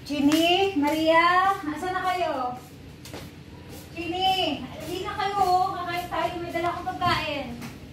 Chini, Maria, asan na kayo? Chini, hindi na kayo. Kakain tayo, may dala akong pagkain.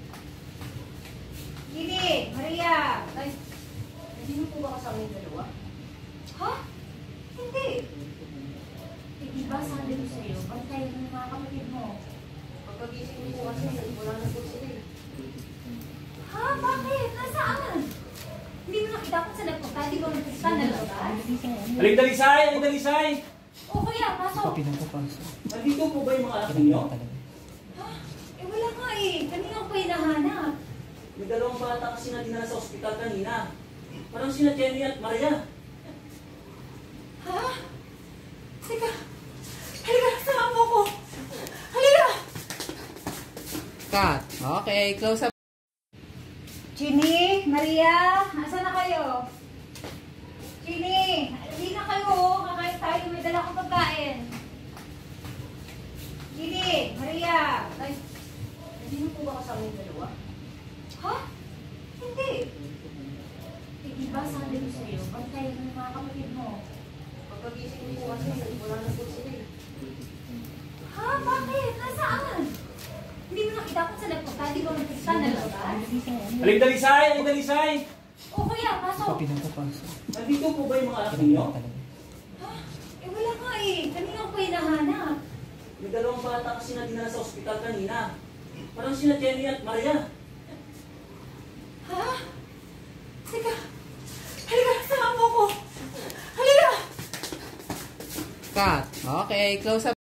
Chini, Maria. Ay, hindi mo po ba kasama yung dalawa? Ha? Hindi. Eh, diba sabi ko sa'yo, bantayan mo yung mga kapatid mo. Pagkagising mo po kasi, wala na po sila eh. Ha? Bakit? Nasaan? Hindi mo nakita kung saan nagpunta? Di ba nagpunta na labas? Aling Dalisay! Aling Dalisay! O kuya, pasok. Nandito po ba yung mga anak ninyo? Ha? Eh wala nga eh. Kanina ko pa hinahanap. May dalawang bata kasi na dinala sa ospital kanina. Parang sina Jenny at Maria. Ha? Teka. Halika, sama mo ko. Halika! Cut. Okay, close up. Chini, Maria, asan na kayo? Chini, hindi na kayo. Kakain tayo, may dala akong pagkain. Chini, Maria. Ay, hindi mo po ba kasama yung dalawa? Ha? Hindi. Eh, diba sabi ko sa'yo, bantayan mo yung mga kapatid mo. Pagkagising mo po kasi, wala na po sila eh. Ha? Bakit? Nasaan? Hindi mo nakita kung saan nagpunta? Di ba nagpunta na labas? Aling Dalisay! Aling Dalisay! O kuya, pasok. Nandito po ba yung mga anak ninyo? Ha? Eh wala nga eh. Kanina ko pa hinahanap. May dalawang bata kasi na dinala sa ospital kanina. Parang sina Jenny at Maria. Ha? Teka. Halika, sama mo ko. Halika! Cut. Okay, close up.